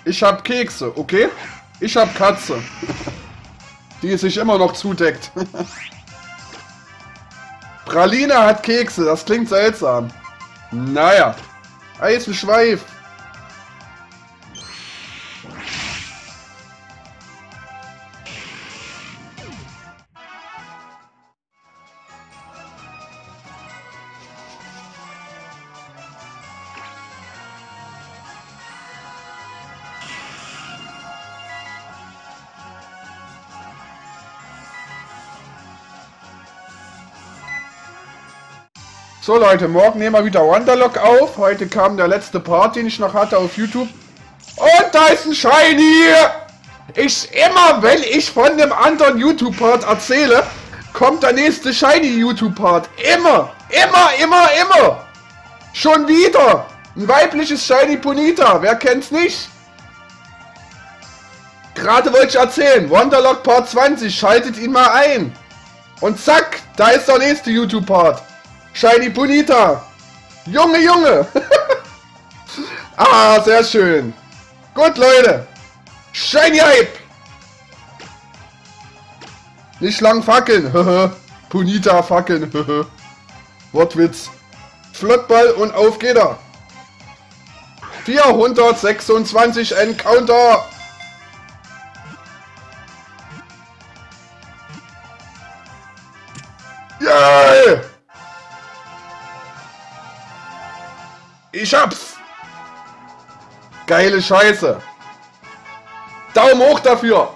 Ich hab Kekse, okay? Ich hab Katze. Die sich immer noch zudeckt. Praline hat Kekse, das klingt seltsam. Naja. Eisenschweif. So Leute, morgen nehmen wir wieder Wonderlock auf. Heute kam der letzte Part, den ich noch hatte auf YouTube. Und da ist ein Shiny! Immer wenn ich von dem anderen YouTube-Part erzähle, kommt der nächste Shiny YouTube-Part. Immer! Schon wieder! Ein weibliches Shiny Ponyta. Wer kennt's nicht? Gerade wollte ich erzählen. Wonderlock Part 20. Schaltet ihn mal ein. Und zack, da ist der nächste YouTube-Part. Shiny Ponyta. Junge. Ah, sehr schön. Gut, Leute. Shiny Hype. Nicht lang fackeln. Ponyta fackeln. Wortwitz. Flottball und auf geht er. 426 Encounter. Yeah! Ich hab's! Geile Scheiße! Daumen hoch dafür!